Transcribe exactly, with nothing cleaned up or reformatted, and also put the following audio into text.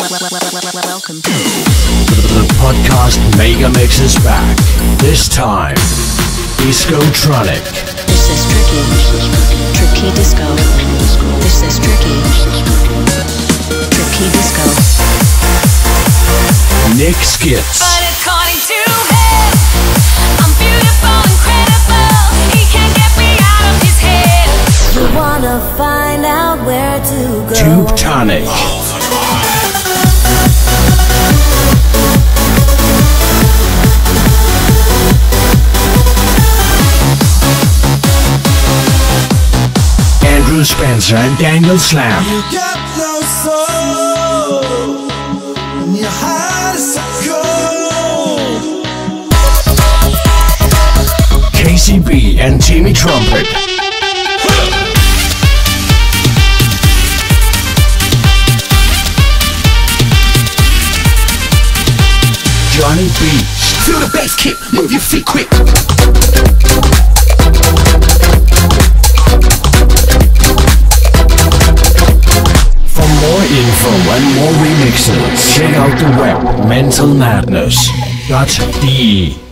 Welcome. The podcast Mega Mix is back. This time, Discotronic. This is tricky. Tricky disco. This is tricky. Tricky disco. Nick Skitz. But according to him, I'm beautiful, incredible. He can't get me out of his head. You wanna find out where to go. Tube Tonic. Andrew Spencer and Daniel Slam. You got no soul, and your heart is so cold. K C B and Timmy Trumpet. Johnny Beats. Feel the bass kick, move your feet quick. For more info and more remixes, check out the web mental madness dot d e.